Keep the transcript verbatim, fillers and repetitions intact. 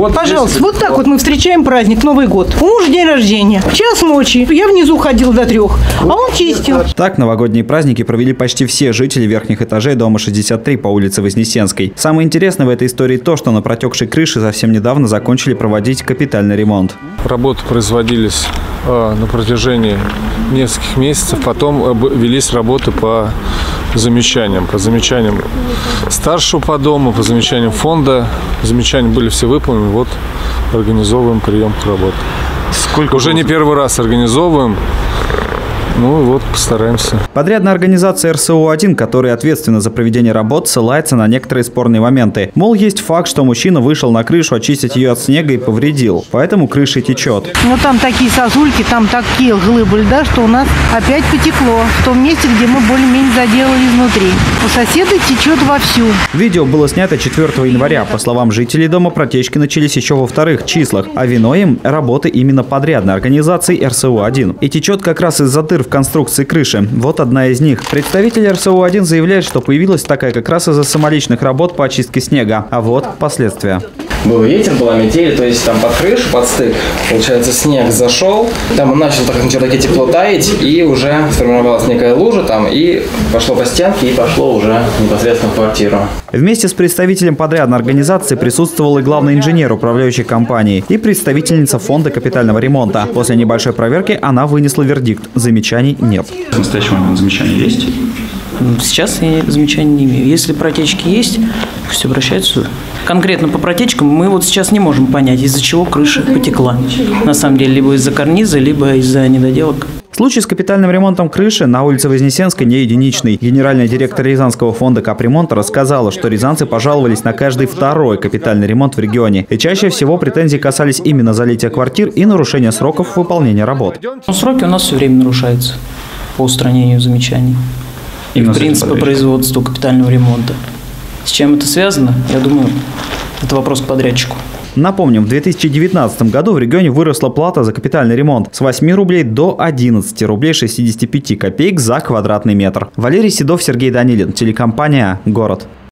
Вот, пожалуйста, вот так вот мы встречаем праздник, Новый год. У мужа день рождения. В час ночи. Я внизу ходила до трех, а он чистил. Так новогодние праздники провели почти все жители верхних этажей дома шестьдесят три по улице Вознесенской. Самое интересное в этой истории то, что на протекшей крыше совсем недавно закончили проводить капитальный ремонт. Работы производились э, на протяжении нескольких месяцев. Потом велись работы по замечаниям. По замечаниям старшего по дому, по замечаниям фонда. Замечания были все выполнены. Вот организовываем приемку работы. Сколько Уже не первый раз организовываем. Ну и вот постараемся. Подрядная организация эр эс о один, которая ответственна за проведение работ, ссылается на некоторые спорные моменты. Мол, есть факт, что мужчина вышел на крышу очистить ее от снега и повредил. Поэтому крыша течет. Ну там такие сосульки, там такие глыбы льда, что у нас опять потекло. В том месте, где мы более-менее заделали изнутри. У соседа течет вовсю. Видео было снято четвёртого января. По словам жителей дома, протечки начались еще во вторых числах. А виной им работы именно подрядной организации эр эс о один. И течет как раз из-за дыр в конструкции крыши. Вот одна из них. Представитель эр эс о один заявляет, что появилась такая как раз из-за самоличных работ по очистке снега. А вот последствия. Был ветер, была метель, то есть там под крышу, под стык, получается, снег зашел, там он начал так, таки тепло таять, и уже сформировалась некая лужа там, и пошло по стенке, и пошло уже непосредственно в квартиру. Вместе с представителем подрядной организации присутствовал и главный инженер управляющей компании, и представительница фонда капитального ремонта. После небольшой проверки она вынесла вердикт. Замечаний нет. В настоящий момент замечания есть? Сейчас я замечаний не имею. Если протечки есть, пусть обращаются. Конкретно по протечкам мы вот сейчас не можем понять, из-за чего крыша потекла. На самом деле, либо из-за карниза, либо из-за недоделок. Случай с капитальным ремонтом крыши на улице Вознесенской не единичный. Генеральный директор Рязанского фонда капремонта рассказала, что рязанцы пожаловались на каждый второй капитальный ремонт в регионе. И чаще всего претензии касались именно залития квартир и нарушения сроков выполнения работ. Сроки у нас все время нарушаются по устранению замечаний. И в принципе производству капитального ремонта. С чем это связано? Я думаю, это вопрос к подрядчику. Напомним, в две тысячи девятнадцатом году в регионе выросла плата за капитальный ремонт с восьми рублей до одиннадцати рублей шестидесяти пяти копеек за квадратный метр. Валерий Седов, Сергей Данилин, телекомпания «Город».